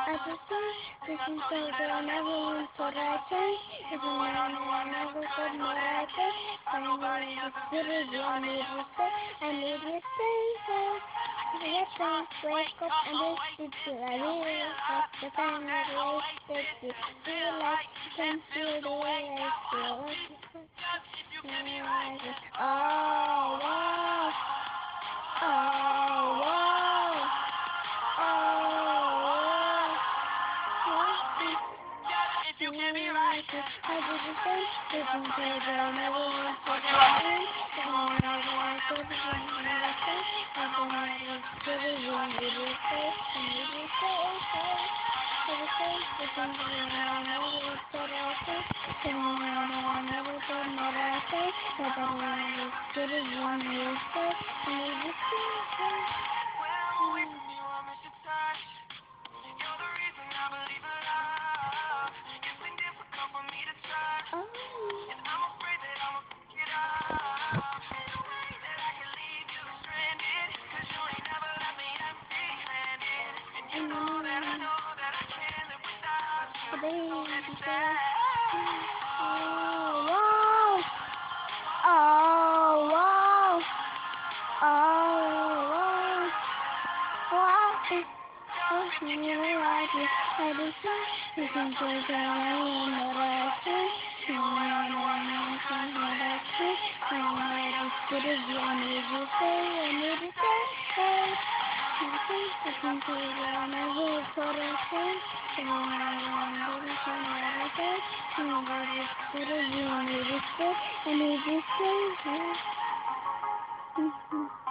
I just want to think that I never went for right thing. If a man I never said no right thing. I need to put it on me to say. I need to say. Let them wake up and listen to I really love the kind of way that you feel like you can feel the way I feel. Oh, wow. Oh, wow. Oh, if you can't be right, I do the same. If you say that I never want to go in, if I never want to go in, I don't know what to do. I need to say, I need to say, for the sake of something I never said I think. If I never said what I think, I don't know what to do. I need to say, I need to say. I need to say